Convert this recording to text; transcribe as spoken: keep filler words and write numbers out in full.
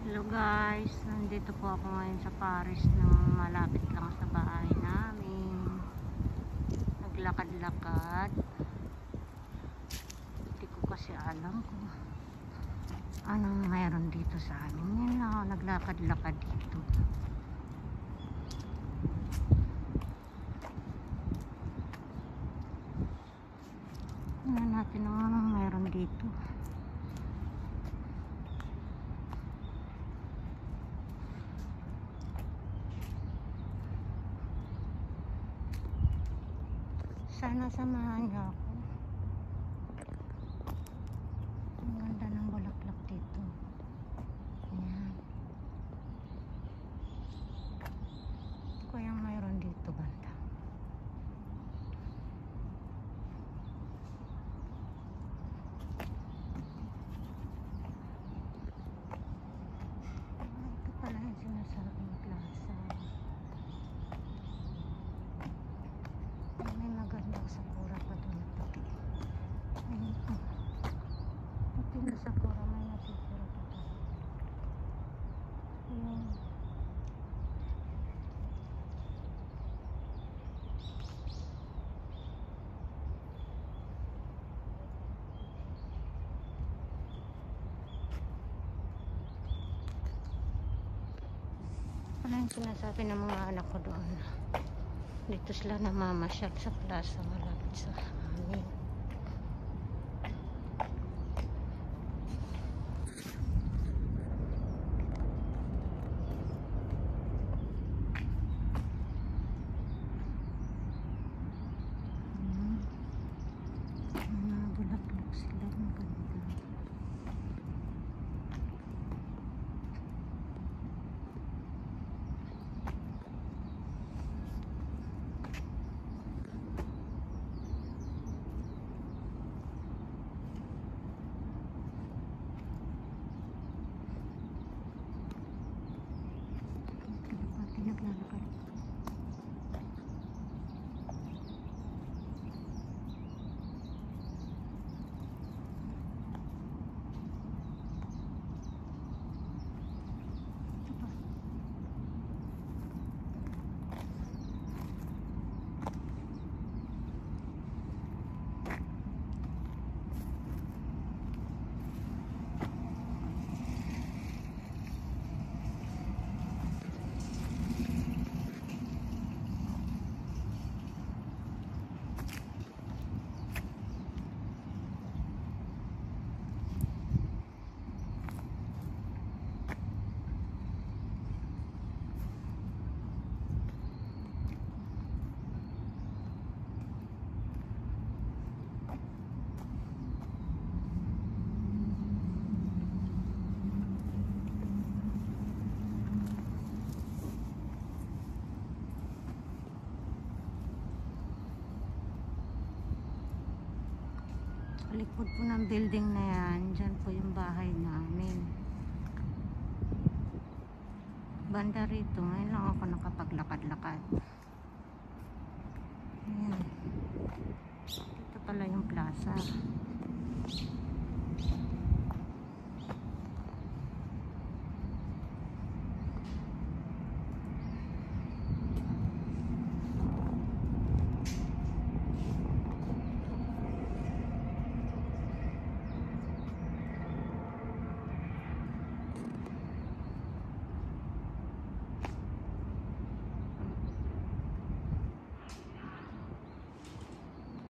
Hello guys, nandito po ako ngayon sa Paris na malapit lang sa bahay namin. Naglakad-lakad. Hindi ko kasi alam kung anong mayroon dito sa amin. Ngayon lang ako naglakad-lakad dito. Tingnan natin kung anong mayroon dito. Sana samahan niyo ako. Ang ganda ng bulaklak dito. Ayan. Ito ko yung mayroon dito banda. Ito pala yung sinasabing plaza. May magandang sakura pa doon na puti. Ayun po. Puti na sakura, may natitira pa doon. Ayun. Ano yung sinasabi ng mga anak ko doon? Dito sila namamasyal sa plaza malapit sa amin. Hmm. Mga bulaklak sila ng ganda. Naglalakad. Likod po ng building na yan, dyan po yung bahay namin. Banda rito, ngayon lang ako nakapaglakad-lakad. Ayan. Dito pala yung plaza.